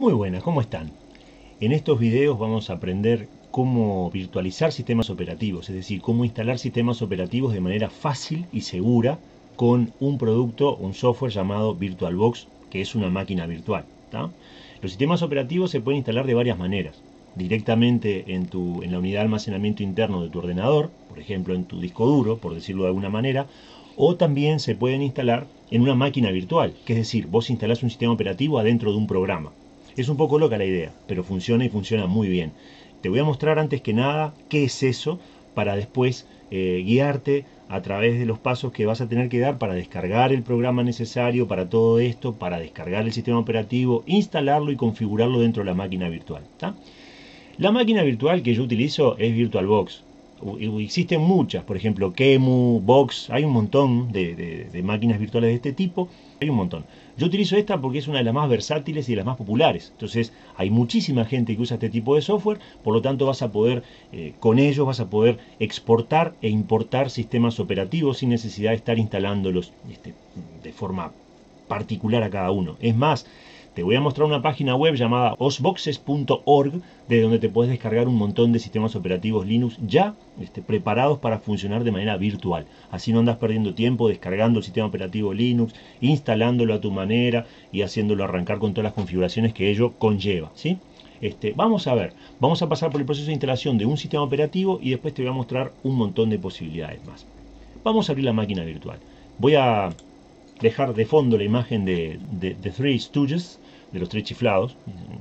Muy buenas, ¿cómo están? En estos videos vamos a aprender cómo virtualizar sistemas operativos, es decir, cómo instalar sistemas operativos de manera fácil y segura con un producto, un software llamado VirtualBox, que es una máquina virtual, ¿tá? Los sistemas operativos se pueden instalar de varias maneras. Directamente en la unidad de almacenamiento interno de tu ordenador, por ejemplo en tu disco duro, por decirlo de alguna manera, o también se pueden instalar en una máquina virtual, que es decir, vos instalás un sistema operativo adentro de un programa. Es un poco loca la idea, pero funciona y funciona muy bien. Te voy a mostrar antes que nada qué es eso para después guiarte a través de los pasos que vas a tener que dar para descargar el programa necesario para todo esto, para descargar el sistema operativo, instalarlo y configurarlo dentro de la máquina virtual, ¿tá? La máquina virtual que yo utilizo es VirtualBox. Existen muchas, por ejemplo, Qemu, Box, hay un montón de máquinas virtuales de este tipo, hay un montón. Yo utilizo esta porque es una de las más versátiles y de las más populares. Entonces, hay muchísima gente que usa este tipo de software, por lo tanto vas a poder, con ellos vas a poder exportar e importar sistemas operativos sin necesidad de estar instalándolos de forma particular a cada uno. Es más, te voy a mostrar una página web llamada osboxes.org, de donde te puedes descargar un montón de sistemas operativos Linux ya preparados para funcionar de manera virtual. Así no andas perdiendo tiempo descargando el sistema operativo Linux, instalándolo a tu manera y haciéndolo arrancar con todas las configuraciones que ello conlleva, ¿sí? Vamos a ver, vamos a pasar por el proceso de instalación de un sistema operativo y después te voy a mostrar un montón de posibilidades más. Vamos a abrir la máquina virtual. Voy a dejar de fondo la imagen de Three Stooges, de los tres chiflados,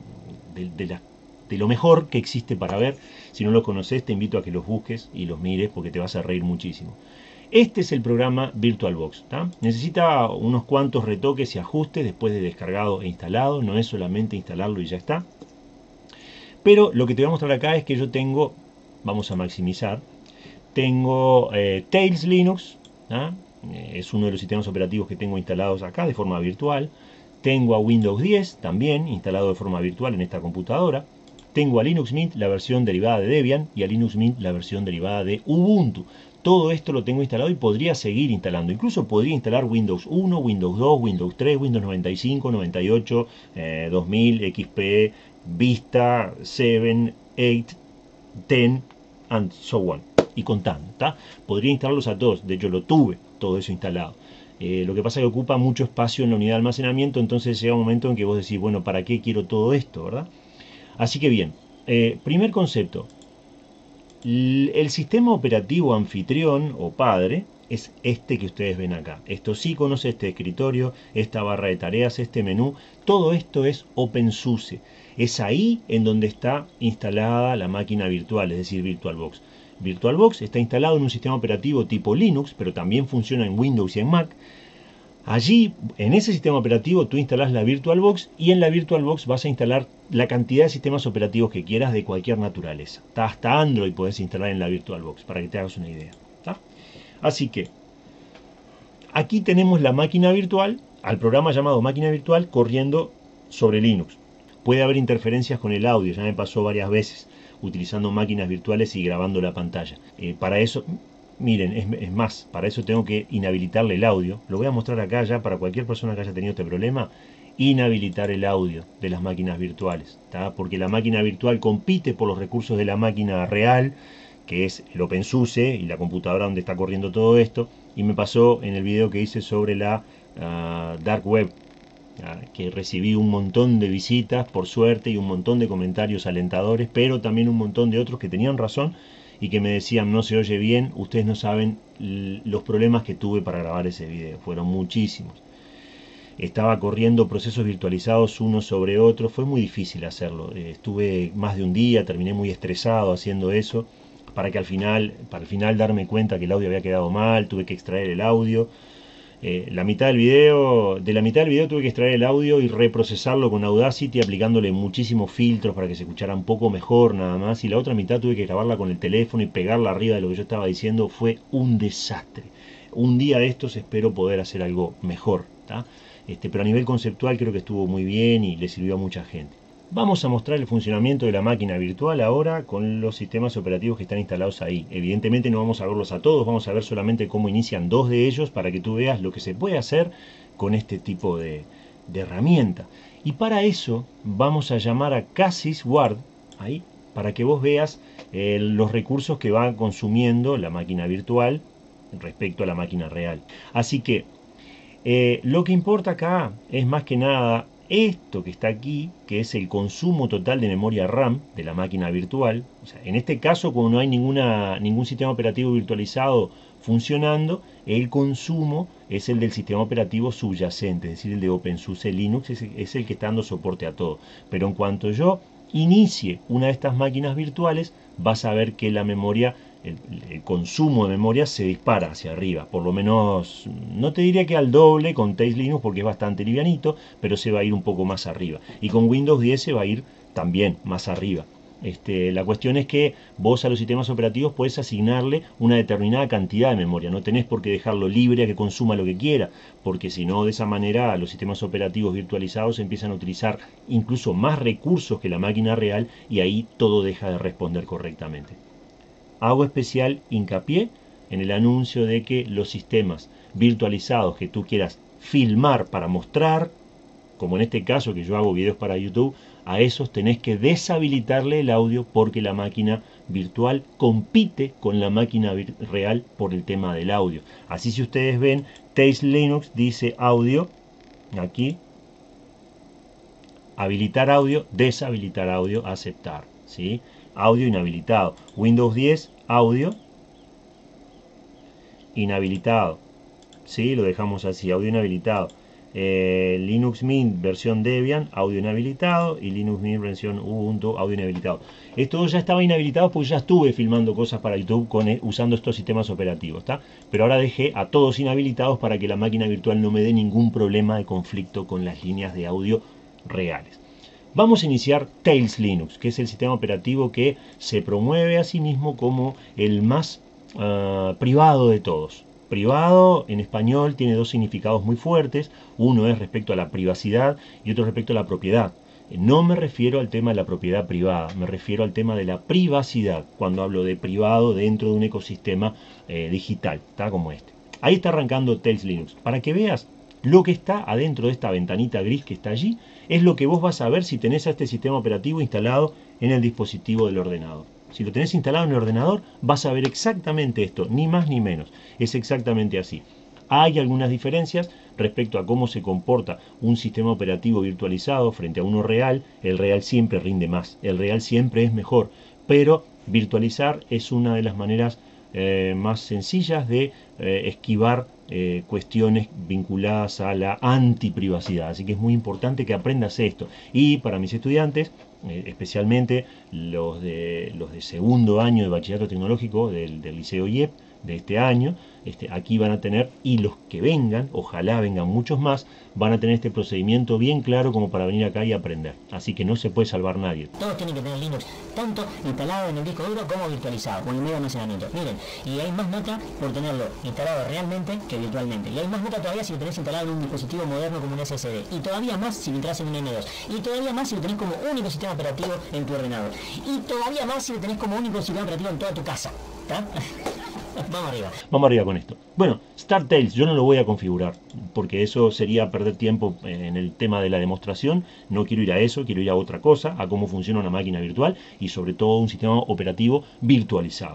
de lo mejor que existe para ver. Si no los conoces, te invito a que los busques y los mires porque te vas a reír muchísimo. Este es el programa VirtualBox, ¿tá? Necesita unos cuantos retoques y ajustes después de descargado e instalado, no es solamente instalarlo y ya está. Pero lo que te voy a mostrar acá es que yo tengo, vamos a maximizar, tengo Tails Linux, ¿tá? Es uno de los sistemas operativos que tengo instalados acá de forma virtual. Tengo a Windows 10 también instalado de forma virtual en esta computadora. Tengo a Linux Mint, la versión derivada de Debian, y a Linux Mint, la versión derivada de Ubuntu. Todo esto lo tengo instalado y podría seguir instalando. Incluso podría instalar Windows 1, Windows 2, Windows 3, Windows 95, 98, 2000, XP, Vista, 7, 8, 10, and so on. Y contando, ¿tá? Podría instalarlos a todos. De hecho, lo tuve todo eso instalado. Lo que pasa es que ocupa mucho espacio en la unidad de almacenamiento, entonces llega un momento en que vos decís, bueno, ¿para qué quiero todo esto, verdad? Así que bien, primer concepto. El sistema operativo anfitrión o padre es este que ustedes ven acá. Estos iconos, este escritorio, esta barra de tareas, este menú, todo esto es OpenSUSE. Es ahí en donde está instalada la máquina virtual, es decir, VirtualBox. VirtualBox está instalado en un sistema operativo tipo Linux, pero también funciona en Windows y en Mac. Allí, en ese sistema operativo, tú instalás la VirtualBox y en la VirtualBox vas a instalar la cantidad de sistemas operativos que quieras de cualquier naturaleza. Hasta Android puedes instalar en la VirtualBox, para que te hagas una idea, ¿tá? Así que, aquí tenemos la máquina virtual, al programa llamado máquina virtual, corriendo sobre Linux. Puede haber interferencias con el audio, ya me pasó varias veces, utilizando máquinas virtuales y grabando la pantalla. Para eso... Miren, es más, para eso tengo que inhabilitarle el audio. Lo voy a mostrar acá ya para cualquier persona que haya tenido este problema. Inhabilitar el audio de las máquinas virtuales, ¿tá? Porque la máquina virtual compite por los recursos de la máquina real, que es el OpenSUSE y la computadora donde está corriendo todo esto. Y me pasó en el video que hice sobre la Dark Web, que recibí un montón de visitas, por suerte, y un montón de comentarios alentadores, pero también un montón de otros que tenían razón y que me decían, no se oye bien, ustedes no saben los problemas que tuve para grabar ese video, fueron muchísimos. Estaba corriendo procesos virtualizados uno sobre otro, fue muy difícil hacerlo. Estuve más de un día, terminé muy estresado haciendo eso, para que al final darme cuenta que el audio había quedado mal, tuve que extraer el audio. De la mitad del video tuve que extraer el audio y reprocesarlo con Audacity, aplicándole muchísimos filtros para que se escuchara un poco mejor nada más, y la otra mitad tuve que grabarla con el teléfono y pegarla arriba de lo que yo estaba diciendo. Fue un desastre. Un día de estos espero poder hacer algo mejor, ¿tá? Pero a nivel conceptual creo que estuvo muy bien y le sirvió a mucha gente. Vamos a mostrar el funcionamiento de la máquina virtual ahora con los sistemas operativos que están instalados ahí. Evidentemente no vamos a verlos a todos, vamos a ver solamente cómo inician dos de ellos para que tú veas lo que se puede hacer con este tipo de herramienta. Y para eso vamos a llamar a CasisWard, ahí, para que vos veas los recursos que va consumiendo la máquina virtual respecto a la máquina real. Así que lo que importa acá es más que nada esto que está aquí, que es el consumo total de memoria RAM de la máquina virtual. O sea, en este caso, como no hay ningún sistema operativo virtualizado funcionando, el consumo es el del sistema operativo subyacente, es decir, el de OpenSUSE Linux, es el que está dando soporte a todo. Pero en cuanto yo inicie una de estas máquinas virtuales, vas a ver que la memoria, el consumo de memoria se dispara hacia arriba, por lo menos, no te diría que al doble con Tails Linux porque es bastante livianito, pero se va a ir un poco más arriba. Y con Windows 10 se va a ir también más arriba. La cuestión es que vos a los sistemas operativos podés asignarle una determinada cantidad de memoria, no tenés por qué dejarlo libre a que consuma lo que quiera, porque si no, de esa manera los sistemas operativos virtualizados empiezan a utilizar incluso más recursos que la máquina real y ahí todo deja de responder correctamente. Hago especial hincapié en el anuncio de que los sistemas virtualizados que tú quieras filmar para mostrar, como en este caso que yo hago videos para YouTube, a esos tenés que deshabilitarle el audio porque la máquina virtual compite con la máquina real por el tema del audio. Así, si ustedes ven, Tails Linux dice audio, aquí, habilitar audio, deshabilitar audio, aceptar, ¿sí? Audio inhabilitado. Windows 10, audio inhabilitado, ¿sí? Lo dejamos así, audio inhabilitado. Linux Mint versión Debian, audio inhabilitado, y Linux Mint versión Ubuntu, audio inhabilitado. Esto ya estaba inhabilitado porque ya estuve filmando cosas para YouTube usando estos sistemas operativos, ¿está? Pero ahora dejé a todos inhabilitados para que la máquina virtual no me dé ningún problema de conflicto con las líneas de audio reales. Vamos a iniciar Tails Linux, que es el sistema operativo que se promueve a sí mismo como el más privado de todos. Privado en español tiene dos significados muy fuertes. Uno es respecto a la privacidad y otro respecto a la propiedad. No me refiero al tema de la propiedad privada, me refiero al tema de la privacidad, cuando hablo de privado dentro de un ecosistema digital, ¿tá? Como este. Ahí está arrancando Tails Linux. Para que veas lo que está adentro de esta ventanita gris que está allí, es lo que vos vas a ver si tenés a este sistema operativo instalado en el dispositivo del ordenador. Si lo tenés instalado en el ordenador, vas a ver exactamente esto, ni más ni menos. Es exactamente así. Hay algunas diferencias respecto a cómo se comporta un sistema operativo virtualizado frente a uno real. El real siempre rinde más, el real siempre es mejor, pero virtualizar es una de las maneras más sencillas de esquivar cuestiones vinculadas a la antiprivacidad. Así que es muy importante que aprendas esto. Y para mis estudiantes, especialmente los de segundo año de bachillerato tecnológico del liceo IEP de este año, aquí van a tener, y los que vengan, ojalá vengan muchos más, van a tener este procedimiento bien claro como para venir acá y aprender. Así que no se puede salvar nadie. Todos tienen que tener Linux, tanto instalado en el disco duro como virtualizado, con el medio almacenamiento. Miren, y hay más nota por tenerlo instalado realmente que virtualmente. Y hay más nota todavía si lo tenés instalado en un dispositivo moderno como un SSD. Y todavía más si lo entras en un M2. Y todavía más si lo tenés como único sistema operativo en tu ordenador. Y todavía más si lo tenés como único sistema operativo en toda tu casa. ¿Está? Vamos arriba. Vamos arriba con esto. Bueno, Start Tails yo no lo voy a configurar, porque eso sería perder tiempo en el tema de la demostración. No quiero ir a eso, quiero ir a otra cosa, a cómo funciona una máquina virtual y sobre todo un sistema operativo virtualizado.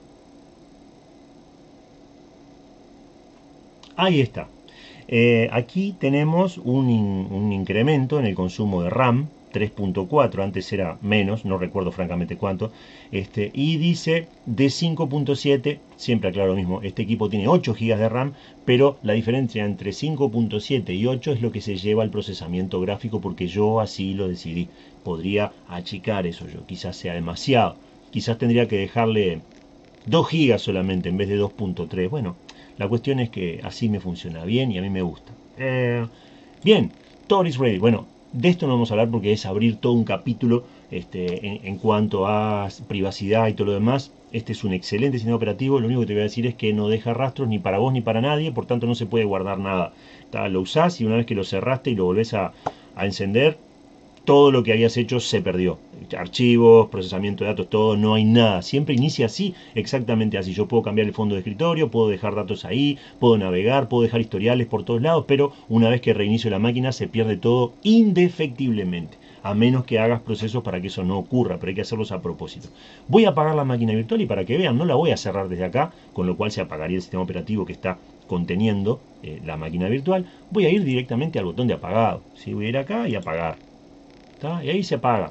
Ahí está. Aquí tenemos un incremento en el consumo de RAM, 3.4, antes era menos, no recuerdo francamente cuánto, y dice de 5.7, siempre aclaro lo mismo, este equipo tiene 8 GB de RAM, pero la diferencia entre 5.7 y 8 es lo que se lleva al procesamiento gráfico, porque yo así lo decidí. Podría achicar eso yo, quizás sea demasiado, quizás tendría que dejarle 2 GB solamente en vez de 2.3, bueno, la cuestión es que así me funciona bien y a mí me gusta. Bien, Tor is ready, bueno, de esto no vamos a hablar porque es abrir todo un capítulo en cuanto a privacidad y todo lo demás. Este es un excelente sistema operativo. Lo único que te voy a decir es que no deja rastros ni para vos ni para nadie, por tanto no se puede guardar nada. Lo usás y una vez que lo cerraste y lo volvés a encender, todo lo que habías hecho se perdió. Archivos, procesamiento de datos, todo, no hay nada. Siempre inicia así, exactamente así. Yo puedo cambiar el fondo de escritorio, puedo dejar datos ahí, puedo navegar, puedo dejar historiales por todos lados, pero una vez que reinicio la máquina se pierde todo indefectiblemente. A menos que hagas procesos para que eso no ocurra, pero hay que hacerlos a propósito. Voy a apagar la máquina virtual y para que vean, no la voy a cerrar desde acá, con lo cual se apagaría el sistema operativo que está conteniendo la máquina virtual. Voy a ir directamente al botón de apagado. ¿Sí? Voy a ir acá y apagar. ¿Está? Y ahí se apaga.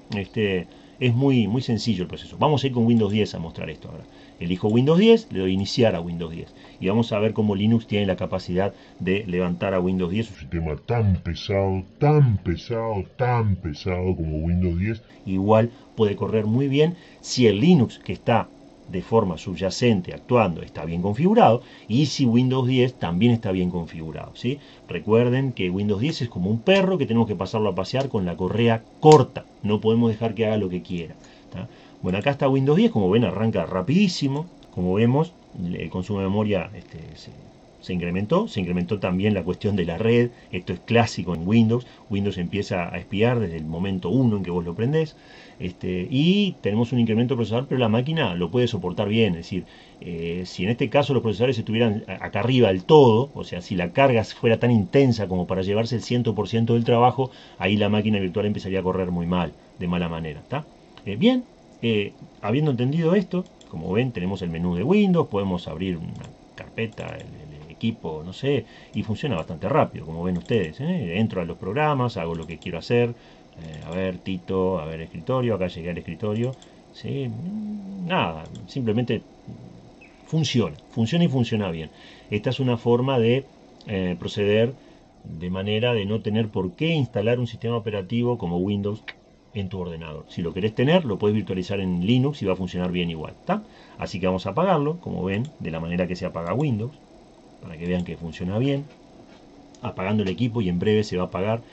Es muy sencillo el proceso. Vamos a ir con Windows 10 a mostrar esto ahora. Elijo Windows 10, le doy iniciar a Windows 10. Y vamos a ver cómo Linux tiene la capacidad de levantar a Windows 10. Un sistema tan pesado, tan pesado, tan pesado como Windows 10. Igual puede correr muy bien si el Linux que está de forma subyacente actuando está bien configurado y si Windows 10 también está bien configurado, ¿sí? Recuerden que Windows 10 es como un perro que tenemos que pasarlo a pasear con la correa corta, no podemos dejar que haga lo que quiera, ¿tá? Bueno, acá está Windows 10, como ven arranca rapidísimo, como vemos el consumo de memoria se incrementó también la cuestión de la red, esto es clásico en Windows, Windows empieza a espiar desde el momento 1 en que vos lo prendés, y tenemos un incremento procesador, pero la máquina lo puede soportar bien, es decir, si en este caso los procesadores estuvieran acá arriba del todo, o sea, si la carga fuera tan intensa como para llevarse el 100% del trabajo, ahí la máquina virtual empezaría a correr muy mal, de mala manera, ¿está? Bien, habiendo entendido esto, como ven, tenemos el menú de Windows, podemos abrir una carpeta, el equipo, no sé, y funciona bastante rápido, como ven ustedes. Entro a los programas, hago lo que quiero hacer, a ver, Tito, a ver, escritorio, acá llegué al escritorio, ¿sí? Nada, simplemente funciona y funciona bien. Esta es una forma de proceder de manera de no tener por qué instalar un sistema operativo como Windows en tu ordenador. Si lo querés tener, lo puedes virtualizar en Linux y va a funcionar bien igual, ¿está? Así que vamos a apagarlo, como ven, de la manera que se apaga Windows, para que vean que funciona bien, apagando el equipo y en breve se va a apagar,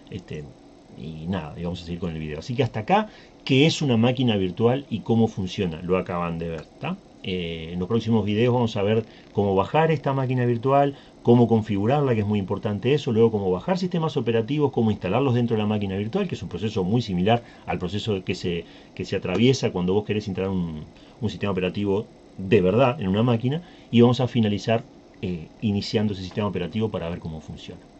y nada, y vamos a seguir con el video. Así que hasta acá, ¿qué es una máquina virtual y cómo funciona? Lo acaban de ver, ¿está? En los próximos videos vamos a ver cómo bajar esta máquina virtual, cómo configurarla, que es muy importante eso, luego cómo bajar sistemas operativos, cómo instalarlos dentro de la máquina virtual, que es un proceso muy similar al proceso que se atraviesa cuando vos querés instalar un sistema operativo de verdad en una máquina, y vamos a finalizar iniciando ese sistema operativo para ver cómo funciona.